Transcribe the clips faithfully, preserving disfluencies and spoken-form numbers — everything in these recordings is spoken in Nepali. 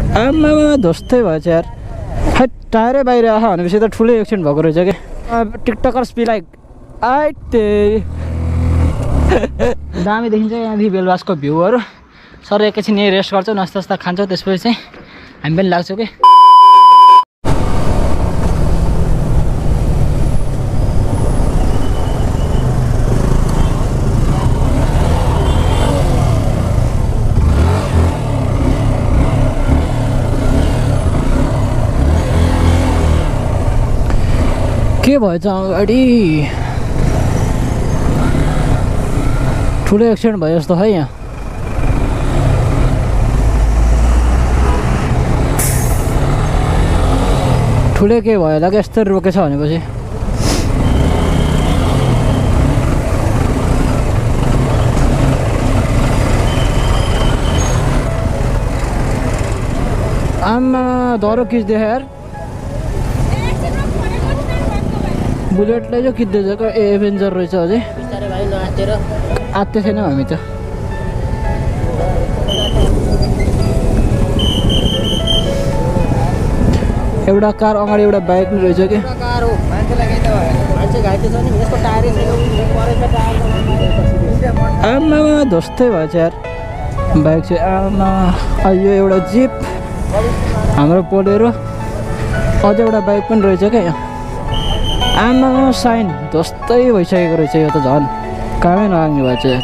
आमा ध्वस्तै भएछ यार। है टायरै बाहिर आह भनेपछि त ठुलै एक्सिडेन्ट भएको रहेछ कि। टिकटकर्स बी लाइक आइ त्यही दामी देखिन्छ यहाँदेखि बेलबासको भ्यूहरू। सर एकैछिन यहीँ रेस्ट गर्छौँ, नास्ता सास्ता खान्छौँ, त्यसपछि चाहिँ हामी पनि लाग्छौँ कि। के भएछ अगाडि ठुलो एक्सिडेन्ट भयो जस्तो है यहाँ। ठुलै के भयो होला कि यस्तो रोकेछ भनेपछि। आमा डरो खिच्दै यार। बुलेटलाई जो खिच्दैछ क्या एभेन्जर रहेछ अझै। बिस्तारै भाइ नआत्तेर आत्ते छैनौँ हामी त। एउटा कार अगाडि एउटा बाइक नि रहेछ कि। कार हो मान्छेलाई केही त भयो, मान्छे घाइते छ नि, यसको टायरै छैन, परेछ टायर। आमा ध्वस्तै भएछ यार बाइक चाहिँ। आमा यो एउटा जिप हाम्रो पोलेरो, अझै एउटा बाइक पनि रहेछ क्या यहाँ। आमा साइन ध्वस्तै भइसकेको रहेछ यो त, झन् कामै नलाग्ने भएछ यार।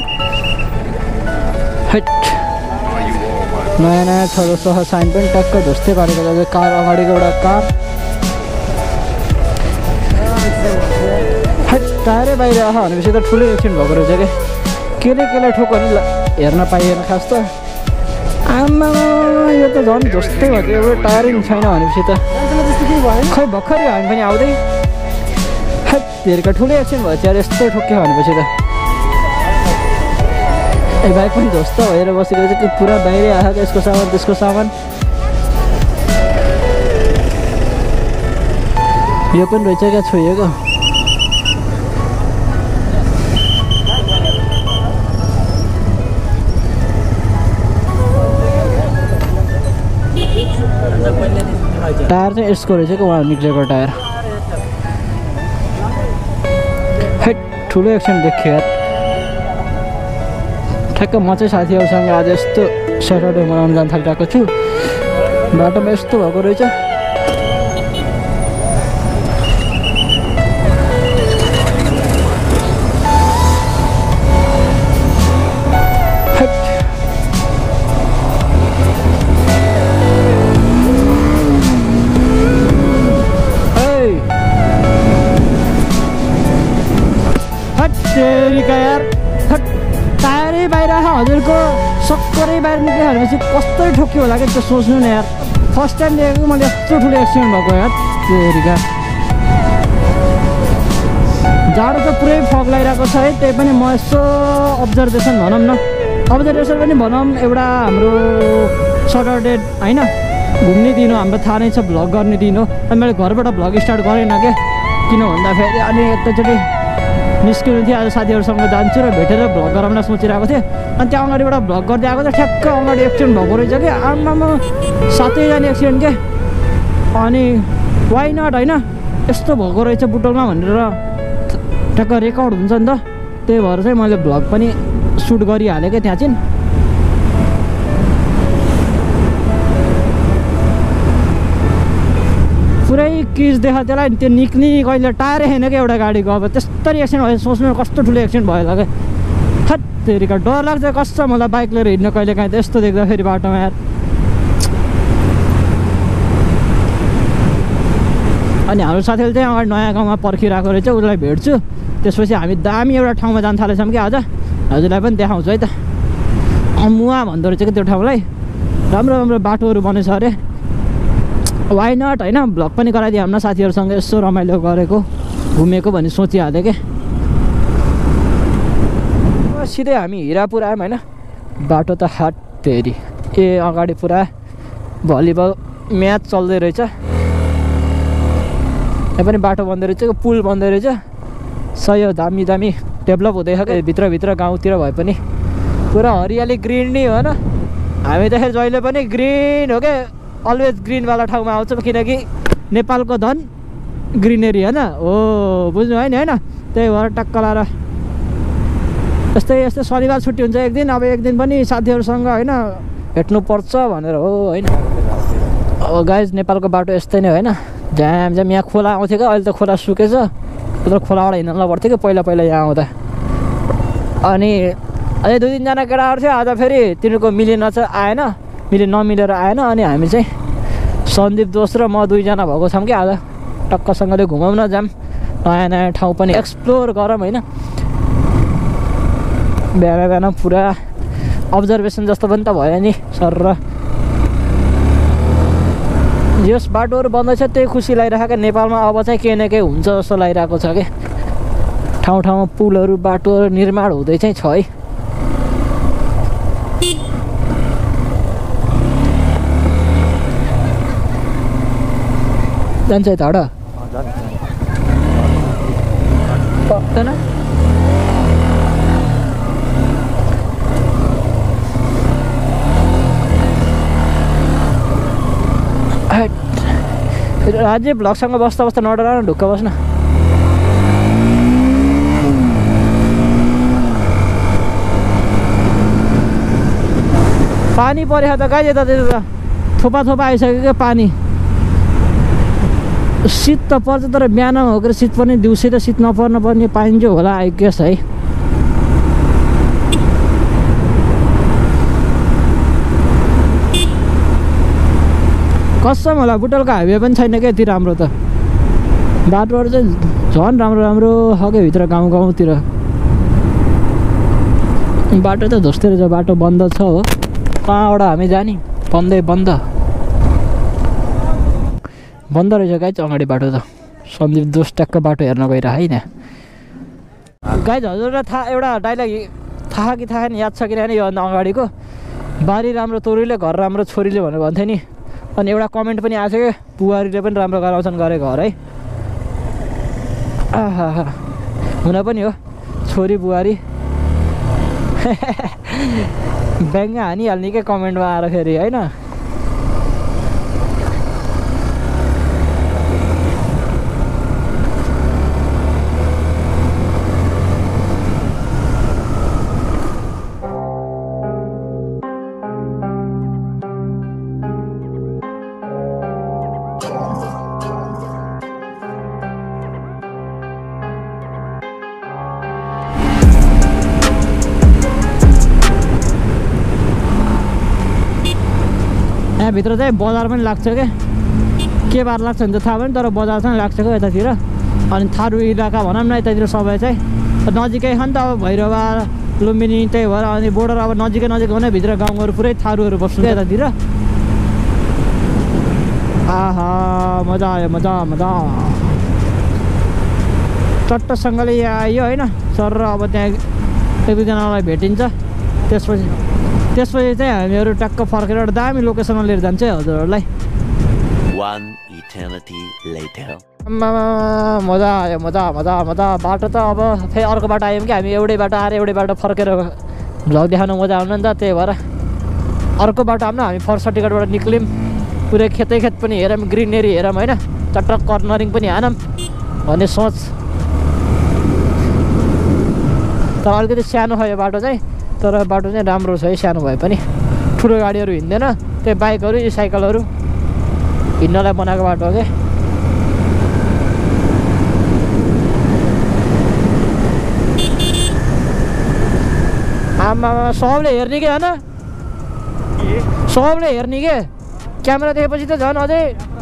हेट नयाँ नयाँ छ जस्तो साइन पनि टक्क ध्वस्तै पारेको छ। कार अगाडिको एउटा कार हेट टायरै बाहिर आह भनेपछि त ठुलै एक्सिडेन्ट भएको रहेछ कि। केले केले ठोक्यो नि हेर्न पाइएन खास त। आमा यो त झन् ध्वस्तै भएको, एउटा टायरै छैन भनेपछि त खै भर्खरै हामी पनि आउँदै हेरेको ठुलै एक्सिडेन्ट भएछ यार यस्तो ठोक्यो भनेपछि त। ए बाइक पनि ध्वस्त भएर बसेको रहेछ कि, पुरा बाहिरै आएको यसको सामान त्यसको सामान। यो पनि रहेछ क्या छोइएको। टायर चाहिँ यसको रहेछ कि उहाँ निक्लेको टायर। ठुलो एक्सिडेन्ट देखियो यार। ठ्याक्क म चाहिँ साथीहरूसँग आज यस्तो स्याटरडे मनाउन जान थालिरहेको छु, बाटोमा यस्तो भएको रहेछ। यार टायरै बाहिर आयो हजुरको, सक्करै बाहिर निक्ल्यो भनेपछि कस्तो ठोक्यो होला कि त्यो सोच्नु न यार। फर्स्ट टाइम देखेको मैले यस्तो ठुलो एक्सिडेन्ट भएको यार। तेरिका जाडो त पुरै फग लगाइरहेको छ है, त्यही पनि म यसो अब्जर्भेसन भनौँ न, अब्जर्भेसन पनि भनौँ। एउटा हाम्रो सटरडे होइन घुम्ने दिन हो, हाम्रो थाहा नै छ भ्लग गर्ने दिन हो। अनि मैले घरबाट भ्लग स्टार्ट गरेन क्या, किन भन्दाखेरि अनि एकैचोटि निस्किनु थियो। आज साथीहरूसँग जान्छु र भेटेर भ्लग गराउन सोचिरहेको थिएँ। अनि त्यहाँ अगाडिबाट भ्लग गर्दै आएको त ठ्याक्क अगाडि एक्सिडेन्ट भएको रहेछ कि। आमामा सातैजना एक्सिडेन्ट के। अनि वाइ नट होइन यस्तो भएको रहेछ बुटोलमा भनेर ठ्याक्क रेकर्ड हुन्छ नि त, त्यही भएर चाहिँ मैले भ्लग पनि सुट गरिहालेँ क्या त्यहाँ चाहिँ। पुरै किज देखा त्यसलाई, त्यो निक्ली कहिले टायरै छैन क्या एउटा गाडीको। अब त्यस्तरी एक्सिडेन्ट भयो, सोच्नु कस्तो ठुलो एक्सिडेन्ट भयो होला क्या। थत्तेरिका डर लाग्छ कस्तो मलाई बाइक लिएर हिँड्न कहिले काहीँ त यस्तो देख्दाखेरि बाटोमा यार। अनि हाम्रो साथीले चाहिँ अगाडि नयाँ गाउँमा पर्खिरहेको रहेछ, उसलाई भेट्छु, त्यसपछि हामी दामी एउटा ठाउँमा जान थालेछौँ कि आज। हजुरलाई पनि देखाउँछु है त। अमुवा भन्दो रहेछ कि त्यो ठाउँलाई, राम्रो राम्रो बाटोहरू बनेछ अरे। वाइ नट होइन भ्लग पनि गराइदियो हाम्रो साथीहरूसँग, यसो रमाइलो गरेको घुमेको भन्ने सोचिहालेँ क्या। सिधै हामी हिरापुर आयौँ होइन। बाटो त हाट तेरी ए अगाडि पुरा भलिबल म्याच चल्दै रहेछ। यहाँ पनि बाटो बन्दै रहेछ, पुल बन्दै रहेछ। सही हो, दामी दामी डेभलप हुँदैछ क्या भित्रभित्र गाउँतिर भए पनि। पुरा हरियाली ग्रिन नै हो न, हामी त जहिले पनि ग्रिन हो क्या। अलवेज ग्रिनवाला ठाउँमा आउँछु किनकि नेपालको धन ग्रिनेरी होइन हो बुझ्नु है नि होइन त्यही भएर टक्क लाएर यस्तै यस्तै शनिबार छुट्टी हुन्छ एक दिन अब एक दिन पनि साथीहरूसँग होइन भेट्नुपर्छ भनेर हो होइन अब गाइज नेपालको बाटो यस्तै नै होइन झ्याम झ्याम यहाँ खोला आउँथ्यो क्या अहिले त खोला सुकेछ उता खोलाबाट हिँड्न पर्थ्यो कि पहिला पहिला यहाँ आउँदा अनि अझै दुई तिनजना केटाहरू थियो आज फेरि तिनीहरूको मिलेन चाहिँ आएन मिले नमिलेर आएन अनि हामी चाहिँ सन्दीप दोस्त र म दुईजना भएको छौँ कि आज टक्कसँगले घुमाउँ न जाऊँ नयाँ नयाँ ठाउँ पनि एक्सप्लोर गरौँ होइन बिहान बिहान पुरा अब्जर्भेसन जस्तो पनि त भयो नि सर र यस बाटोहरू बन्दैछ त्यही खुसी लागिरहेको क्या नेपालमा अब चाहिँ केही न केही हुन्छ जस्तो लागिरहेको छ कि ठाउँ ठाउँमा पुलहरू बाटोहरू निर्माण हुँदै चाहिँ छ है जान्छ यता हड सक्दैन राज्य भ्लगसँग बस्दा बस्दा नडरा न ढुक्क बस्न पानी परेको त गाई यतातिर त थोपा थोपा आइसक्यो क्या पानी शीत त पर्छ तर बिहान हो कि शीत पर्ने दिउँसै त शीत नपर्न पर्ने पानी चाहिँ होला आई गेस है कसम होला बुटलको हाइवे पनि छैन क्या यति राम्रो त बाटोहरू चाहिँ झन् राम्रो राम्रो हगे भित्र गाउँ गाउँतिर बाटो त धोस्दै रहेछ बाटो बन्द छ हो कहाँबाट हामी जाने बन्दै बन्द बन्द रहेछ गाइज अगाडि बाटो त सन्दीप दोष ट्याक्क बाटो हेर्न गएर है न गाइज हजुरलाई थाहा एउटा डाइलग थाहा कि थाहा नि याद छ कि होइन योभन्दा अगाडिको बारी राम्रो तोरीले घर राम्रो छोरीले भनेर भन्थ्यो नि अनि एउटा कमेन्ट पनि आएको थियो क्या बुहारीले पनि राम्रो गराउँछन् गरे घर है आहा हुन पनि हो छोरी बुहारी ब्याङ्ग हानिहाल्ने क्या कमेन्टमा आएर फेरि होइन यहाँभित्र चाहिँ बजार पनि लाग्छ क्या के बार लाग्छ भने त थाहा पनि तर बजार चाहिँ लाग्छ क्या यतातिर अनि थारू इलाका भनौँ न यतातिर सबै चाहिँ नजिकै छ नि त अब भैरवा लुम्बिनी त्यही भएर अनि बोर्डर अब नजिकै नजिक हो भने भित्र गाउँहरू पुरै थारूहरू बस्छ यतातिर आहा मजा आयो मजा मजा चट्टसँगले यहाँ आयो होइन सर र अब त्यहाँ एक दुईजनालाई भेटिन्छ त्यसपछि त्यसपछि चाहिँ हामीहरू टक्क फर्केर एउटा दामी लोकेसनमा लिएर जान्छ है हजुरहरूलाई मजा आयो मजा मजा मजा बाटो त अब फेरि अर्को बाटो आयौँ कि हामी एउटै बाटो आएर एउटै बाटो फर्केर भ्लग देखाउनु मजा आउनु नि त त्यही भएर अर्को बाटो आउनु हामी फर्स्ट टिकटबाट निक्ल्यौँ पुरै खेतै खेत पनि हेरौँ ग्रिनेरी हेरौँ होइन चट्ट कर्नरिङ पनि हानौँ भन्ने सोच तर अलिकति सानो छ यो बाटो चाहिँ तर बाटो चाहिँ राम्रो छ है सानो भए पनि ठुलो गाडीहरू हिँड्दैन त्यही बाइकहरू यी साइकलहरू हिँड्नलाई बनाएको बाटो हो क्या आमा सबले हेर्ने कि होइन सबले हेर्ने के क्यामेरा देखेपछि त झन् अझै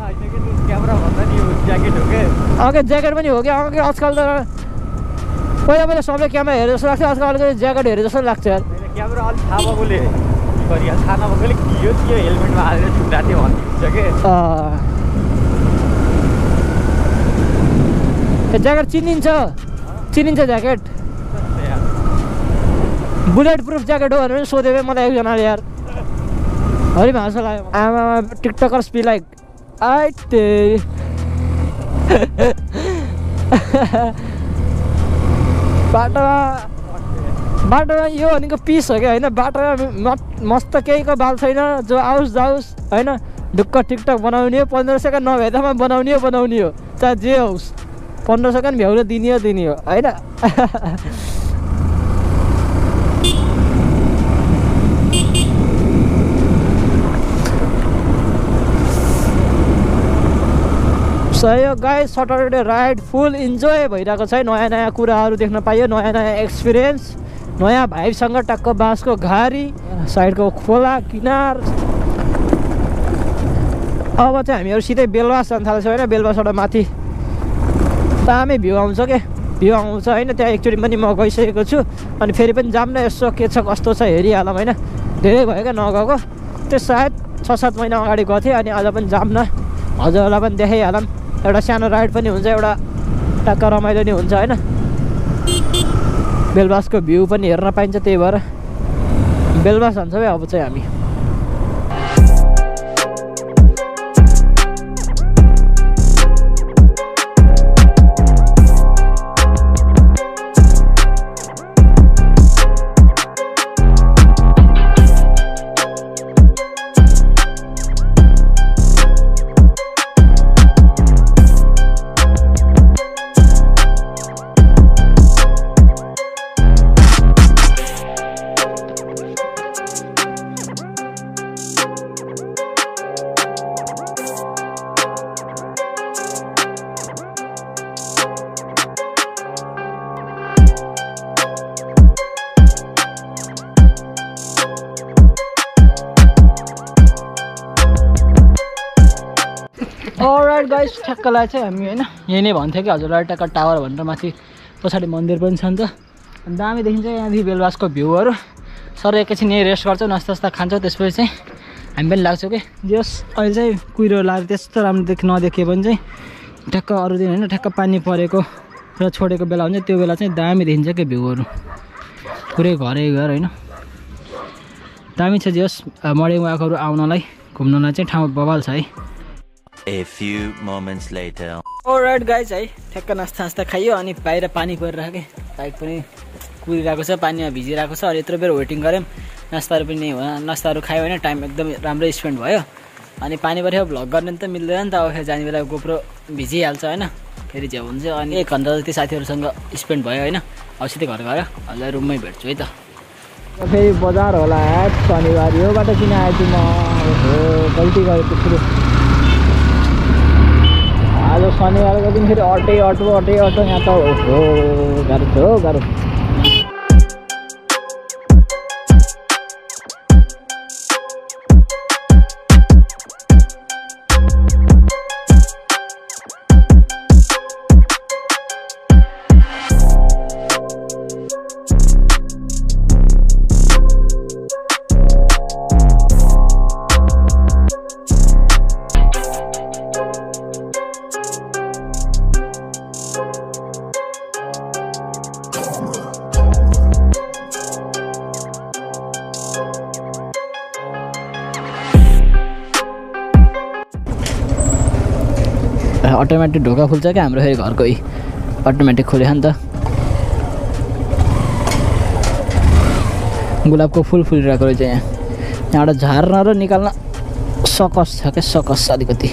अघि ज्याकेट पनि हो कि अघि आजकल त पहिला पहिला सबले क्यामेरा हेरे जस्तो लाग्छ आजकल अलिकति ज्याकेट हेरे जस्तो लाग्छ यार क्यामेरा अलिक थाहा भएकोले गरिहाल्छ थाहा नभएकोले के हो त्यो हेलमेटमा हालेर छुट्टा थियो भनिदिन्छ कि ज्याकेट चिनिन्छ चिनिन्छ ज्याकेट बुलेट प्रुफ ज्याकेट हो भनेर सोधेको मलाई एकजनाले यार हरि भाषा लाग्यो आमा टिकटकर्स बी लाइक आइट बाटोमा बाटोमा यो भनेको पिस हो क्या होइन बाटोमा मस्त केहीको बाल छैन जो आओस् जाओस् होइन ढुक्क टिकटक बनाउने हो, पन्ध्र सेकेन्ड नभ्याउँदामा बनाउने हो बनाउने हो, चाहे जे होस् पन्ध्र सेकेन्ड भ्याउन दिने हो दिने हो होइन। सही हो guys, Saturday ride full enjoy भइरहेको छ है। नयाँ नयाँ कुराहरू देख्न पाइयो, नयाँ नयाँ एक्सपिरियन्स, नयाँ भाइबसँग टक्क बाँसको घारी, साइडको खोला किनार। अब चाहिँ हामीहरू सिधै बेलवास जान थाल्छौँ होइन। बेलवासबाट माथि दामी भ्यू आउँछ क्या, भ्यू आउँछ होइन। त्यहाँ एकचोटि पनि म गइसकेको छु, अनि फेरि पनि जाऊँ न यसो के छ कस्तो छ हेरिहालौँ होइन। धेरै भयो क्या नगएको, त्यो सायद छ सात महिना अगाडि गएको थिएँ, अनि आज पनि जाऊँ न, हजुरहरूलाई पनि देखाइहालौँ। एउटा सानो राइड पनि हुन्छ, एउटा टक्क रमाइलो नि हुन्छ होइन। बेलवासको भ्यू पनि हेर्न पाइन्छ, त्यही भएर बेलवास जान्छौँ है अब चाहिँ हामी। अलराइट गाइस, ठ्याक्कलाई चाहिँ हामी होइन यही नै भन्थ्यो कि हजुरलाई टक्क टावर भनेर, माथि पछाडि मन्दिर पनि छ नि त, अनि दामी देखिन्छ यहाँदेखि बेलवासको भ्यूहरू। सर एकैछिन यहीँ रेस्ट गर्छौँ, नास्ता सास्ता खान्छौँ, त्यसपछि चाहिँ हामी पनि लाग्छौँ कि जस अहिले चाहिँ कुहिरो लागेर त्यस्तो राम्रो देख नदेखियो भने चाहिँ ठ्याक्क अरू दिन होइन ठ्याक्क पानी परेको र छोडेको बेला हुन्छ, त्यो बेला चाहिँ दामी देखिन्छ क्या भ्यूहरू, पुरै घरै घर होइन। दामी छ जस मर्निङ वाकहरू आउनलाई घुम्नलाई चाहिँ ठाउँ बवाल छ है। A few moments later. Alright guys है, ठ्याक्क नास्ता नास्ता खाइयो, अनि बाहिर पानी परिरहेको कि बाइक पनि कुदिरहेको छ, पानीमा भिजिरहेको छ। अनि यत्रो बेर वेटिङ गऱ्यौँ, नास्ताहरू पनि होइन, नास्ताहरू खायो भने टाइम एकदम राम्रै स्पेन्ड भयो। अनि पानी पऱ्यो भ्लग गर्ने त मिल्दैन नि त, अब फेरि जाने बेला गोप्रो भिजिहाल्छ होइन, फेरि झ्याउ हुन्छ। अनि एक घन्टा जति साथीहरूसँग स्पेन्ड भयो होइन। अब सिधै घर गएर हजुर रुममै भेट्छु है त। फेरि बजार होला शनिबार, यो बाटो किन आएछु म, गल्ती गरेको छु। आज शनिबारको दिन फेरि अटै अटो अटै अटो यहाँ त हो गाह्रो छ हो गाह्रो। अटोमेटिक ढोका खुल्छ क्या हाम्रो, फेरि घरको अटोमेटिक खोल्यो नि त। गुलाबको फुल फुलिरहेको रहेछ यहाँ, यहाँबाट झार्न र निकाल्न सकस छ क्या, सकस अलिकति।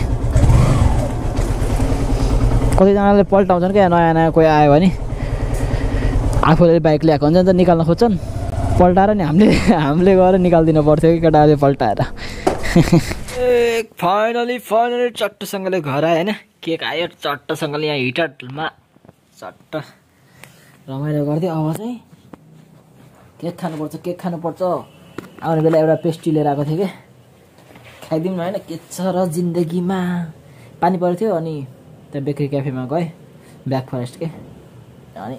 कतिजनाले पल्टाउँछन् क्या, नयाँ नयाँ कोही आयो भने आफूले बाइक ल्याएको हुन्छ नि त, निकाल्न खोज्छन्, पल्टाएर नि हामीले हामीले गएर निकालिदिनु पर्थ्यो कि केटाहरूले पल्टाएर। फाइनली फाइनली चट्टसँगले घर आयो होइन, केक आयो चट्टसँगले यहाँ हिटरमा चट्ट रमाइलो गर्थ्यो। अब चाहिँ केक खानुपर्छ, केक खानुपर्छ। आउने बेला एउटा पेस्ट्री लिएर आएको थिएँ कि, खाइदिउँ न होइन, के छ र जिन्दगीमा। पानी परेको थियो, अनि त्यहाँ बेकरी क्याफेमा गएँ, ब्ल्याक फरेस्ट के, अनि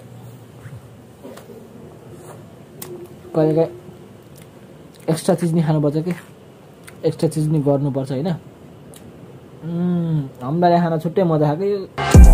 कहिले काहीँ एक्स्ट्रा चिज नि खानुपर्छ कि, एक्स्ट्रा चिज नि गर्नुपर्छ होइन। हामीलाई खाना छुट्टै मजा खाएको।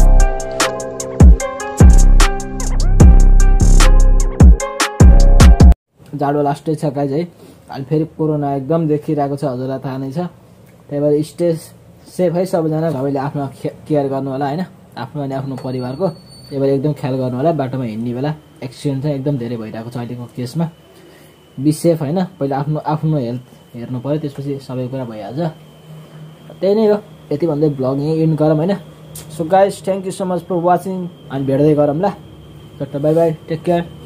जाडो लास्टै छ गाइज है, अहिले फेरि कोरोना एकदम देखिरहेको छ, हजुरलाई थाहा नै छ। त्यही भएर स्टे सेफ है सबैजना, सबैले आफ्नो केयर गर्नु होला होइन, आफ्नो अनि आफ्नो परिवारको। त्यही भएर एकदम ख्याल गर्नु होला, बाटोमा हिँड्ने बेला एक्सिडेन्ट चाहिँ एकदम धेरै भइरहेको छ अहिलेको केसमा। बी सेफ होइन, पहिला आफ्नो आफ्नो हेल्थ हेर्नु पऱ्यो, त्यसपछि सबै कुरा भइहाल्छ। त्यही नै हो, यति भन्दै ब्लग यहीँ इन्ड गरौँ होइन। So guys thank you so much for watching, अनि भेट्दै गरौँ ल। Bye bye, take care.